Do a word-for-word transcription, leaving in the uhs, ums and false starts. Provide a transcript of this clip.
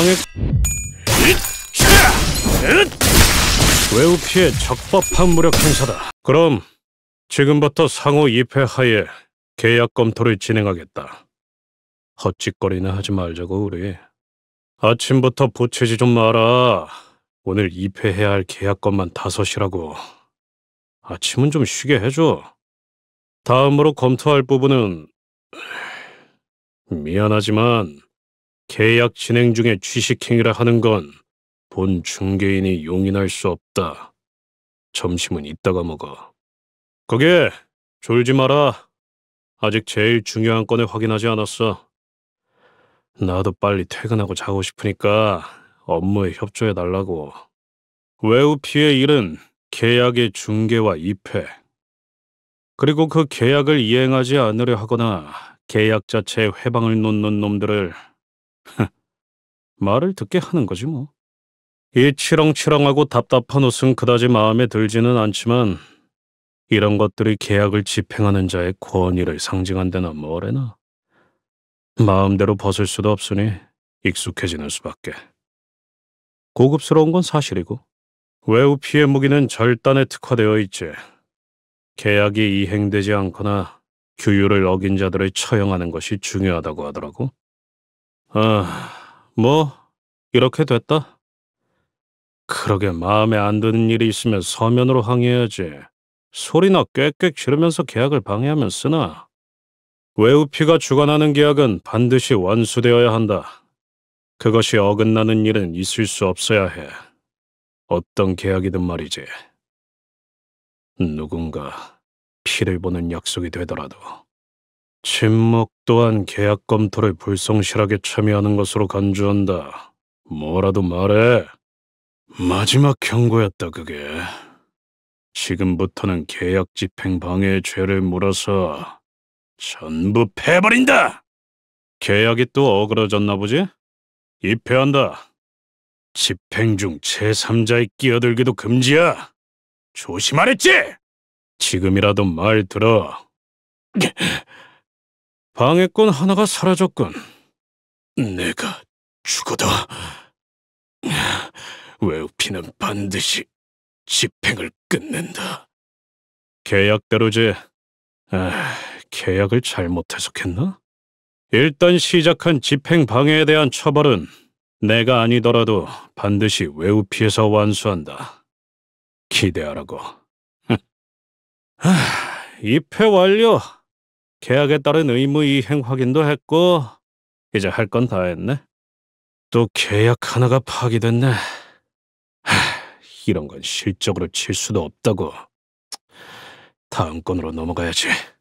방해 외우 피해 적법한 무력 행사다. 그럼 지금부터 상호 이 패 하에 계약 검토를 진행하겠다. 헛짓거리나 하지 말자고 우리. 아침부터 보채지 좀 마라. 오늘 이 패 해야 할 계약건만 다섯이라고. 아침은 좀 쉬게 해줘. 다음으로 검토할 부분은 미안하지만 계약 진행 중에 취식행위라 하는 건 본 중개인이 용인할 수 없다. 점심은 이따가 먹어. 거기에 졸지 마라. 아직 제일 중요한 건을 확인하지 않았어. 나도 빨리 퇴근하고 자고 싶으니까 업무에 협조해달라고. 외우 피해 일은 계약의 중개와 이 패, 그리고 그 계약을 이행하지 않으려 하거나 계약 자체에 회방을 놓는 놈들을 말을 듣게 하는 거지 뭐. 이 치렁치렁하고 답답한 옷은 그다지 마음에 들지는 않지만 이런 것들이 계약을 집행하는 자의 권위를 상징한다나 뭐래나. 마음대로 벗을 수도 없으니 익숙해지는 수밖에. 고급스러운 건 사실이고 외우 피해 무기는 절단에 특화되어 있지. 계약이 이행되지 않거나 규율을 어긴 자들을 처형하는 것이 중요하다고 하더라고. 아, 뭐 이렇게 됐다. 그러게 마음에 안 드는 일이 있으면 서면으로 항의해야지. 소리나 꽥꽥 지르면서 계약을 방해하면 쓰나. 외우피가 주관하는 계약은 반드시 완수되어야 한다. 그것이 어긋나는 일은 있을 수 없어야 해. 어떤 계약이든 말이지. 누군가 피를 보는 약속이 되더라도. 침묵 또한 계약 검토를 불성실하게 참여하는 것으로 간주한다. 뭐라도 말해. 마지막 경고였다 그게. 지금부터는 계약 집행 방해의 죄를 물어서 전부 패버린다. 계약이 또 어그러졌나 보지? 입회한다. 집행 중 제삼자의 끼어들기도 금지야. 조심하랬지? 지금이라도 말 들어. 방해꾼 하나가 사라졌군. 내가 죽어도 외우피는 반드시 집행을 끝낸다. 계약대로지. 아, 계약을 잘못 해석했나? 일단 시작한 집행 방해에 대한 처벌은 내가 아니더라도 반드시 외우피에서 완수한다. 기대하라고. 하, 입회 완료. 계약에 따른 의무 이행 확인도 했고 이제 할 건 다 했네. 또 계약 하나가 파기됐네. 하, 이런 건 실적으로 칠 수도 없다고. 다음 건으로 넘어가야지.